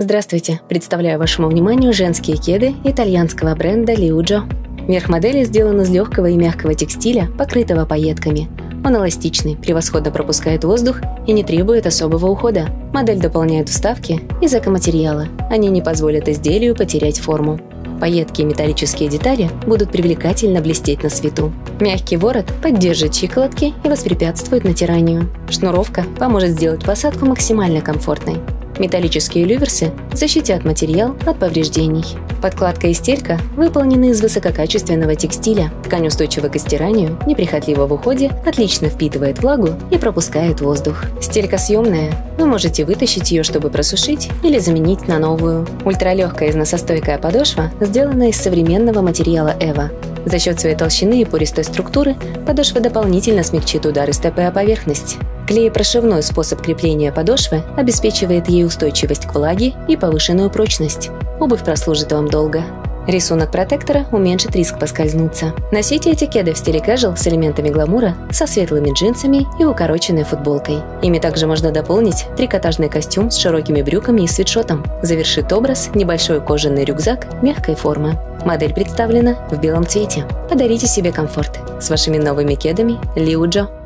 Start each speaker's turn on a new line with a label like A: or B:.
A: Здравствуйте! Представляю вашему вниманию женские кеды итальянского бренда Liujo. Верх модели сделан из легкого и мягкого текстиля, покрытого пайетками. Он эластичный, превосходно пропускает воздух и не требует особого ухода. Модель дополняет вставки из экоматериала. Они не позволят изделию потерять форму. Пайетки и металлические детали будут привлекательно блестеть на свету. Мягкий ворот поддержит щиколотки и воспрепятствует натиранию. Шнуровка поможет сделать посадку максимально комфортной. Металлические люверсы защитят материал от повреждений. Подкладка и стелька выполнены из высококачественного текстиля. Ткань устойчива к стиранию, неприхотлива в уходе, отлично впитывает влагу и пропускает воздух. Стелька съемная, вы можете вытащить ее, чтобы просушить или заменить на новую. Ультралегкая износостойкая подошва сделана из современного материала EVA. За счет своей толщины и пористой структуры подошва дополнительно смягчит удары стопы о поверхность. Клеепрошивной способ крепления подошвы обеспечивает ей устойчивость к влаге и повышенную прочность. Обувь прослужит вам долго. Рисунок протектора уменьшит риск поскользнуться. Носите эти кеды в стиле casual с элементами гламура, со светлыми джинсами и укороченной футболкой. Ими также можно дополнить трикотажный костюм с широкими брюками и свитшотом. Завершит образ небольшой кожаный рюкзак мягкой формы. Модель представлена в белом цвете. Подарите себе комфорт с вашими новыми кедами Liujo.